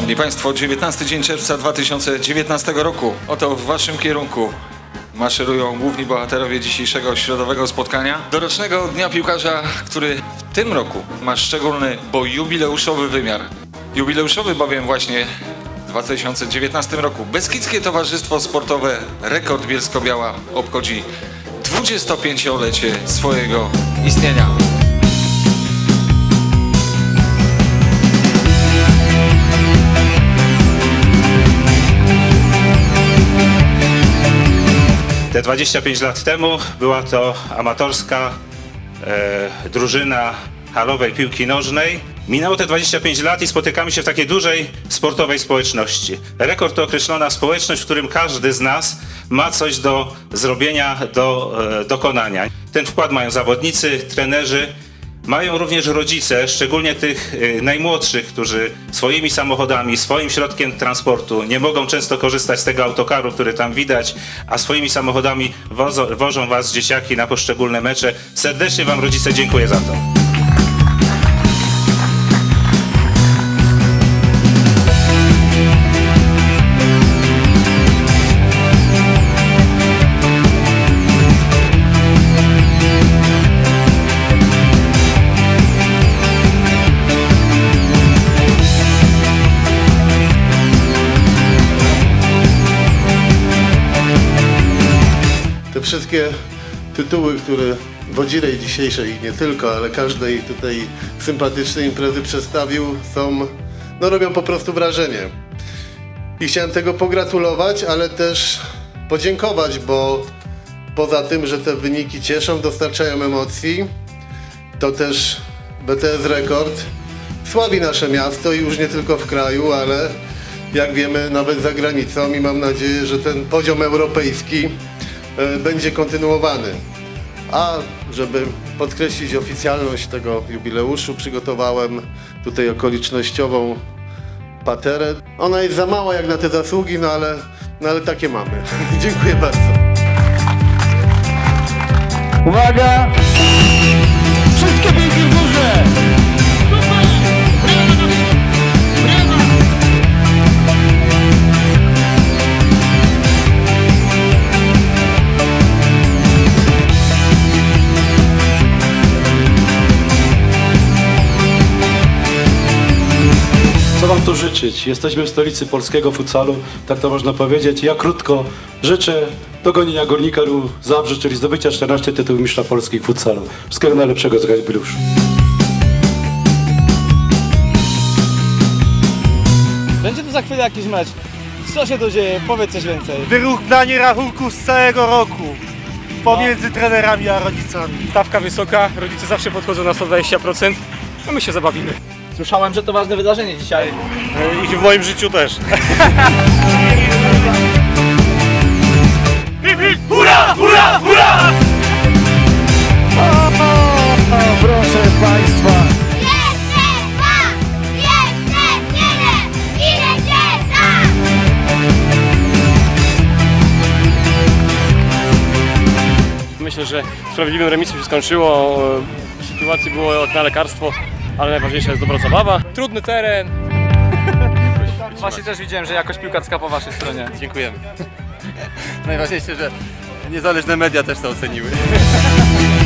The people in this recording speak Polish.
Szanowni Państwo, 19 dzień czerwca 2019 roku. Oto w Waszym kierunku maszerują główni bohaterowie dzisiejszego środowego spotkania. Dorocznego Dnia Piłkarza, który w tym roku ma szczególny, bo jubileuszowy wymiar. Jubileuszowy bowiem właśnie w 2019 roku Beskidzkie Towarzystwo Sportowe Rekord Bielsko-Biała obchodzi 25-lecie swojego istnienia. Te 25 lat temu była to amatorska drużyna halowej piłki nożnej. Minęło te 25 lat i spotykamy się w takiej dużej sportowej społeczności. Rekord to określona społeczność, w którym każdy z nas ma coś do zrobienia, do dokonania. Ten wkład mają zawodnicy, trenerzy, mają również rodzice, szczególnie tych najmłodszych, którzy swoimi samochodami, swoim środkiem transportu nie mogą często korzystać z tego autokaru, który tam widać, a swoimi samochodami wożą was dzieciaki na poszczególne mecze. Serdecznie wam rodzice dziękuję za to. Te wszystkie tytuły, które wodzirej dzisiejszej, nie tylko, ale każdej tutaj sympatycznej imprezy przedstawił, robią po prostu wrażenie. I chciałem tego pogratulować, ale też podziękować, bo poza tym, że te wyniki cieszą, dostarczają emocji, to też BTS Rekord sławi nasze miasto i już nie tylko w kraju, ale jak wiemy nawet za granicą i mam nadzieję, że ten poziom europejski będzie kontynuowany. A żeby podkreślić oficjalność tego jubileuszu, przygotowałem tutaj okolicznościową paterę. Ona jest za mała jak na te zasługi, ale takie mamy. Dziękuję bardzo. Uwaga! Wszystkie piłki w górze! Co wam tu życzyć? Jesteśmy w stolicy polskiego futsalu, tak to można powiedzieć. Ja krótko życzę dogonienia Górnika Zabrze, czyli zdobycia 14 tytułów mistrza Polski w futsalu. Wszystkiego najlepszego z jubileuszu. Będzie tu za chwilę jakiś mecz. Co się tu dzieje? Powiedz coś więcej. Wyrównanie rachunku z całego roku pomiędzy trenerami a rodzicami. Stawka wysoka, rodzice zawsze podchodzą na 120%, a my się zabawimy. Słyszałem, że to ważne wydarzenie dzisiaj. I w moim życiu też. Hurra! Hurra! Hurra! Proszę Państwa! Jeszcze dwa! Jeszcze jeden! I lecieta! Myślę, że sprawiedliwym remisem się skończyło. W sytuacji było jak na lekarstwo, ale najważniejsza jest dobra zabawa. Trudny teren. Właśnie też widziałem, że jakość piłkarska po waszej stronie. Dziękujemy. Najważniejsze, że niezależne media też to oceniły.